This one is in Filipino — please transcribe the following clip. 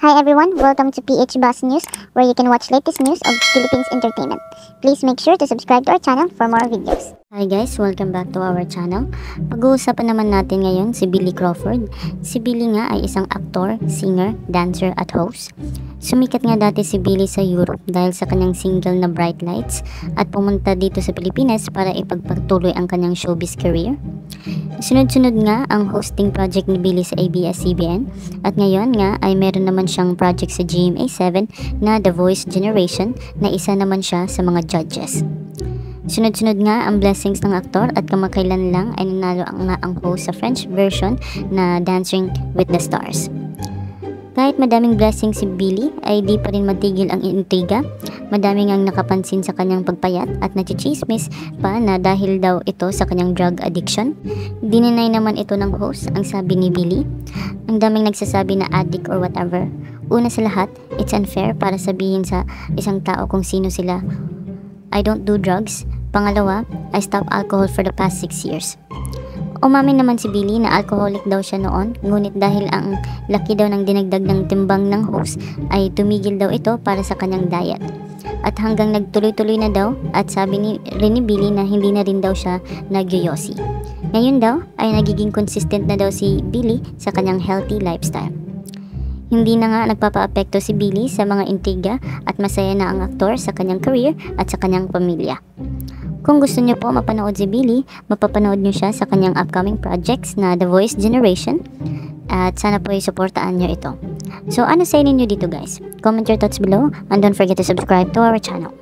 Hi everyone, welcome to PH Bus News, where you can watch latest news of Philippines entertainment. Please make sure to subscribe to our channel for more videos. Hi guys, welcome back to our channel. Pag-uusapan naman natin ngayon si Billy Crawford. Si Billy nga ay isang aktor, singer, dancer at host. Sumikat nga dati si Billy sa Europe dahil sa kanyang single na Bright Lights at pumunta dito sa Pilipinas para ipagpatuloy ang kanyang showbiz career. Sunod-sunod nga ang hosting project ni Billy sa ABS-CBN at ngayon nga ay meron naman siyang project sa GMA7 na The Voice Generation na isa naman siya sa mga judges. Sunod-sunod nga ang blessings ng aktor at kamakailan lang ay nanalo ang host sa French version na Dancing with the Stars. Kahit madaming blessings si Billy ay di pa rin matigil ang intriga. Madaming ang nakapansin sa kanyang pagpayat at nachichismis pa na dahil daw ito sa kanyang drug addiction. Dininay naman ito ng host ang sabi ni Billy. Ang daming nagsasabi na addict or whatever. Una sa lahat, it's unfair para sabihin sa isang tao kung sino sila. I don't do drugs. Pangalawa, I stopped alcohol for the past 6 years. Umamin naman si Billy na alcoholic daw siya noon, ngunit dahil ang laki daw ng dinagdag ng timbang ng host ay tumigil daw ito para sa kanyang diet. At hanggang nagtuloy-tuloy na daw at sabi rin ni Billy na hindi na rin daw siya nagyoyosi. Ngayon daw ay nagiging consistent na daw si Billy sa kanyang healthy lifestyle. Hindi na nga nagpapa-apekto si Billy sa mga intriga at masaya na ang aktor sa kanyang career at sa kanyang pamilya. Kung gusto niyo po mapanood si Billy, mapapanood niyo siya sa kanyang upcoming projects na The Voice Generation at sana po i-supportaan niyo ito. So ano sa inyo dito guys? Comment your thoughts below and don't forget to subscribe to our channel.